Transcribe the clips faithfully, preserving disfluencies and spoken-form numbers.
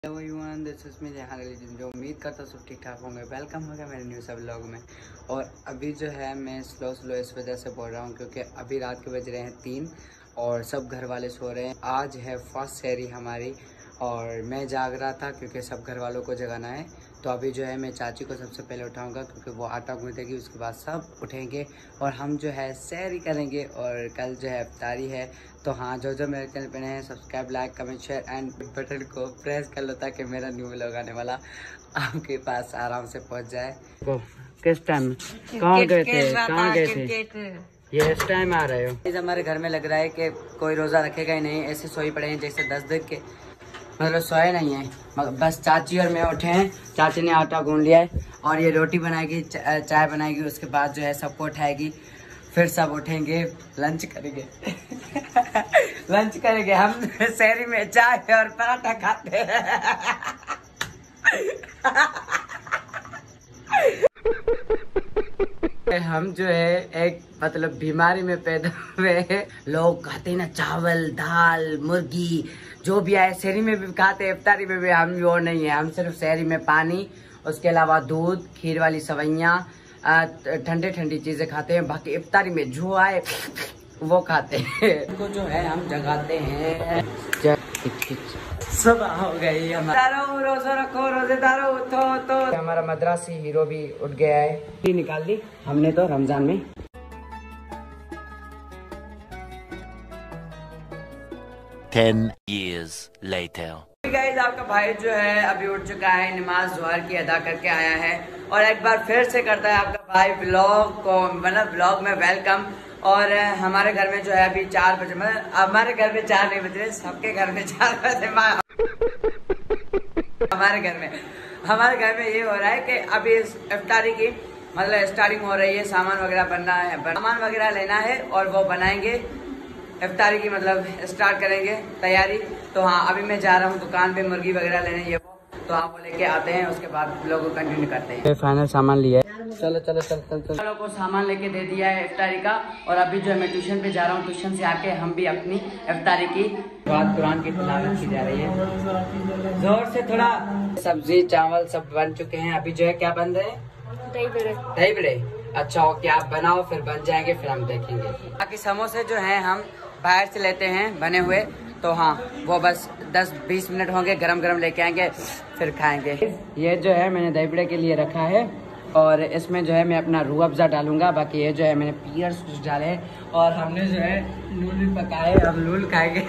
Hello everyone, this is me जहां रिलीजन। जो उम्मीद करता सब ठीक ठाक होंगे। वेलकम हो गया मेरे न्यू सब व्लॉग में। और अभी जो है मैं स्लो स्लो इस वजह से बोल रहा हूँ क्योंकि अभी रात के बज रहे हैं तीन और सब घर वाले सो रहे हैं। आज है फर्स्ट सहरी हमारी और मैं जाग रहा था क्योंकि सब घर वालों को जगाना है। तो अभी जो है मैं चाची को सबसे पहले उठाऊंगा क्योंकि वो आटा गूंथेगी, उसके बाद सब उठेंगे और हम जो है सहरी करेंगे। और कल जो है इफ्तारी है। तो हाँ, जो जो मेरे चैनल पे नए हैं subscribe, like, comment, share and button को प्रेस कर लो ताकि मेरा न्यू व्लॉग आने वाला आपके पास आराम से पहुंच जाए। वो किस टाइम कहाँ गए थे कहाँ गए थे ये इस टाइम आ रहे हो? हमारे घर में लग रहा है कि कोई रोज़ा रखेगा ही नहीं, ऐसे सोई पड़े हैं जैसे दस दिन के, मतलब सोए नहीं है। बस चाची और मैं उठे हैं। चाची ने आटा गूंद लिया है और ये रोटी बनाएगी, चाय बनाएगी, उसके बाद जो है सबको उठाएगी, फिर सब उठेंगे, लंच करेंगे लंच करेंगे। हम शहरी में चाय और पराठा खाते हैं हम जो है एक मतलब बीमारी में पैदा हुए हैं। लोग खाते हैं ना चावल, दाल, मुर्गी, जो भी आए शहरी में भी खाते हैं, इफ्तारी में भी। हम वो नहीं है, हम सिर्फ शहरी में पानी, उसके अलावा दूध, खीर वाली सवैयाँ, ठंडे ठंडी चीजें खाते हैं। बाकी इफ्तारी में जो आए वो खाते हैं। उनको जो है हम जगाते हैं। सुबह हो गई, हमारा रोजा रखो, रोजेदारो उठो। तो हमारा मद्रासी हीरो भी उठ गया है। निकाल ली हमने तो रमजान में। Ten years later. गाइस, आपका भाई जो है अभी उठ चुका है, नमाज जोहर की अदा करके आया है और एक बार फिर से करता है आपका भाई ब्लॉग को, मतलब ब्लॉग में वेलकम। और हमारे घर में जो है अभी चार बजे, मतलब हमारे घर में चार नहीं बज रहे, सबके घर में चार बजे। हमारे घर में हमारे घर में ये हो रहा है कि अभी इफ्तारी की मतलब स्टार्टिंग हो रही है। सामान वगैरह बनना है, सामान वगैरह लेना है और वो बनाएंगे। इफ्तारी की मतलब स्टार्ट करेंगे तैयारी। तो हाँ, अभी मैं जा रहा हूँ दुकान पे मुर्गी वगैरह लेने, ये वो, तो आप वो लेके आते हैं, उसके बाद लोगों को कंटिन्यू करते हैं। फाइनल सामान लिया है, चलो चलो चल चल चल लोगों को सामान लेके दे दिया है इफ्तारी का। और अभी जो है मैं ट्यूशन पे जा रहा हूँ, ट्यूशन से आके हम भी अपनी इफ्तारी की बात कुरान की तिलावत की जा रही है जोर से। थोड़ा सब्जी चावल सब बन चुके हैं। अभी जो है क्या बन रहे हैं? दही बड़े। दही बड़े, अच्छा ओके, आप बनाओ फिर बन जाएंगे, फिर हम देखेंगे। बाकी समोसे जो हैं हम बाहर से लेते हैं बने हुए, तो हाँ वो बस दस बीस मिनट होंगे, गरम गरम लेके आएंगे फिर खाएंगे। ये जो है मैंने दही बड़े के लिए रखा है और इसमें जो है मैं अपना रूह अफ़ज़ा डालूंगा। बाकी ये जो है मैंने पियर्स कुछ डाले हैं और हमने जो है लूल पकाए, अब लूल खाएंगे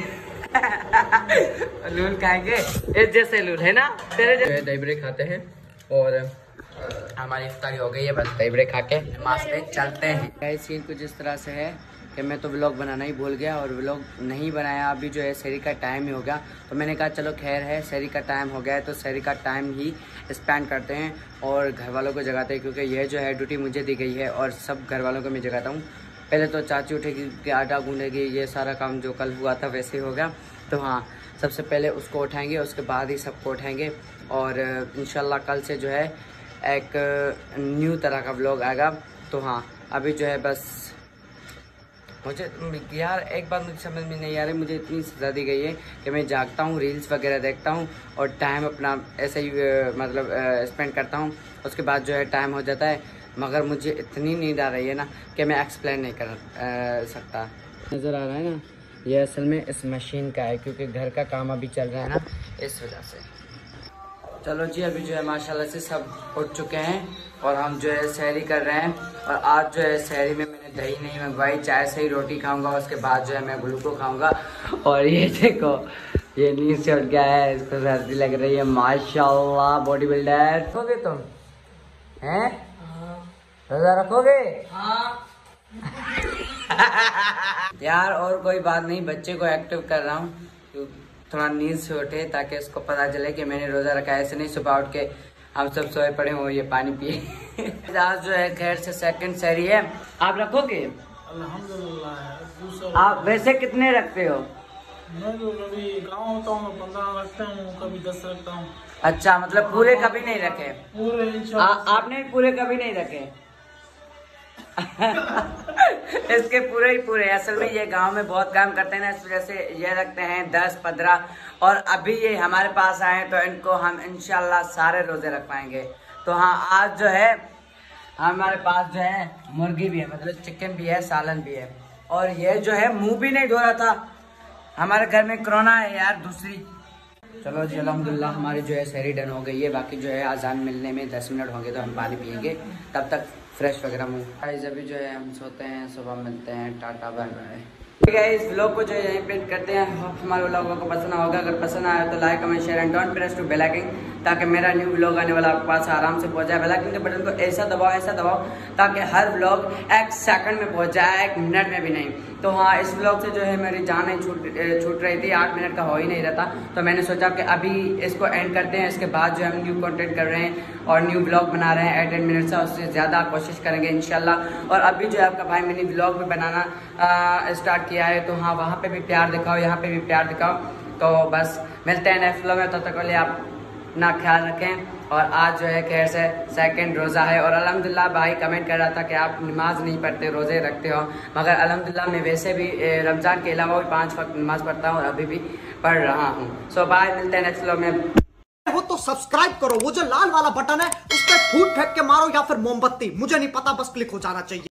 लूल खाएंगे, इस जैसे लूल है ना तेरे जैसे। दही बड़े खाते हैं और हमारी इफ्तारी हो गई है, बस दही बड़े खा के नमाज पे चलते हैं। सीन कुछ इस तरह से है कि मैं तो व्लॉग बनाना ही भूल गया और व्लॉग नहीं बनाया। अभी जो है सहरी का टाइम ही हो गया, तो मैंने कहा चलो खैर है, सहरी का टाइम हो गया है तो सहरी का टाइम ही स्पेंड करते हैं और घर वालों को जगाते हैं, क्योंकि ये जो है ड्यूटी मुझे दी गई है और सब घर वालों को मैं जगाता हूँ। पहले तो चाची उठेगी कि आटा गूंदेगी, ये सारा काम जो कल हुआ था वैसे ही होगा। तो हाँ, सबसे पहले उसको उठाएंगे, उसके बाद ही सबको उठाएंगे और इंशाल्लाह कल से जो है एक न्यू तरह का व्लॉग आएगा। तो हाँ, अभी जो है बस मुझे यार एक बात मुझे समझ में नहीं आ रही, मुझे इतनी सज़ा दी गई है कि मैं जागता हूँ, रील्स वगैरह देखता हूँ और टाइम अपना ऐसे ही मतलब स्पेंड करता हूँ, उसके बाद जो है टाइम हो जाता है। मगर मुझे इतनी नींद आ रही है ना कि मैं एक्सप्लेन नहीं कर आ, सकता। नज़र आ रहा है ना, ये असल में इस मशीन का है क्योंकि घर का काम अभी चल रहा है ना, इस वजह से। चलो जी, अभी जो है माशाल्लाह से सब उठ चुके हैं और हम जो है सहरी कर रहे हैं। और आज जो है सहरी में मैंने दही नहीं मंगवाई, चाय से ही रोटी खाऊंगा, उसके बाद जो है मैं ग्लूको खाऊंगा। और ये देखो, ये नींद से उठ गया है, इसको सर्दी लग रही है माशाल्लाह। बॉडी बिल्डर रखोगे तुम हैं? रोजा रखोगे? हाँ यार और कोई बात नहीं, बच्चे को एक्टिव कर रहा हूँ, थोड़ा नींद से उठे ताकि इसको पता चले कि मैंने रोजा रखा है। ऐसे नहीं सुबह उठ के हम सब सोए पड़े हो ये पानी पिए। आज जो है खैर से सेकंड सहरी है, आप रखोगे? अल्हम्दुलिल्लाह। आप वैसे कितने रखते हो? मैं तो कभी गाँव होता हूँ पंद्रह रखता हूँ, कभी दस रखता हूँ। अच्छा, मतलब पूरे कभी नहीं रखे? पूरे आपने पूरे कभी नहीं रखे? इसके पूरे ही पूरे, असल में ये गांव में बहुत काम करते हैं ना, इस वजह से ये रखते हैं दस पंद्रह, और अभी ये हमारे पास आए तो इनको हम इंशाल्लाह सारे रोजे रख पाएंगे। तो हाँ, आज जो है हमारे पास जो है मुर्गी भी है, मतलब चिकन भी है, सालन भी है, और ये जो है मुंह भी नहीं धो रहा था। हमारे घर में कोरोना है यार दूसरी। चलो जी, अल्हम्दुलिल्लाह हमारी जो है सहरी डन हो गई है। बाकी जो है अजान मिलने में दस मिनट होंगे तो हम पानी पियेंगे, तब तक फ्रेश वगैरह मुँह। गाइस अभी जो है हम सोते हैं, सुबह मिलते हैं, टाटा बाय बाय। ठीक है, इस व्लॉग को जो है यहीं पे करते हैं। हमारे व्लॉग को पसंद होगा, अगर पसंद आया तो like comment share and don't press to bell icon, ताकि मेरा न्यू व्लॉग आने वाला आपके पास आराम से पहुंच जाए। बेल आइकन के बटन को ऐसा दबाओ ऐसा दबाओ ताकि हर व्लॉग एक सेकंड में पहुंच जाए, एक मिनट में भी नहीं। तो हाँ, इस व्लॉग से जो है मेरी जान नहीं छूट छूट रही थी, आठ मिनट का हो ही नहीं रहता, तो मैंने सोचा कि अभी इसको एंड करते हैं। इसके बाद जो हम न्यू कंटेंट कर रहे हैं और न्यू व्लॉग बना रहे हैं, एट एट मिनट से उससे ज़्यादा कोशिश करेंगे इंशाल्लाह। और अभी जो है आपका भाई मैंने व्लॉग भी बनाना स्टार्ट किया है, तो हाँ, वहाँ पे भी प्यार दिखाओ, यहाँ पे भी प्यार दिखाओ। तो बस मिलते हैं नेक्स्ट व्लॉग में, तब तक के लिए आप अपना ख्याल रखें। और आज जो है खैर से सेकंड रोज़ा है, और अल्हम्दुलिल्लाह भाई कमेंट कर रहा था कि आप नमाज नहीं पढ़ते, रोज़े रखते हो, मगर अल्हम्दुलिल्लाह मैं वैसे भी रमज़ान के अलावा भी पाँच वक्त नमाज पढ़ता हूँ और अभी भी पढ़ रहा हूँ। सो बाय, मिलते हैं नेक्स्ट व्लॉग में। हो तो सब्सक्राइब करो, वो जो लाल वाला बटन है उस पर फूट फेंक के मारो या फिर मोमबत्ती, मुझे नहीं पता, बस क्लिक हो जाना चाहिए।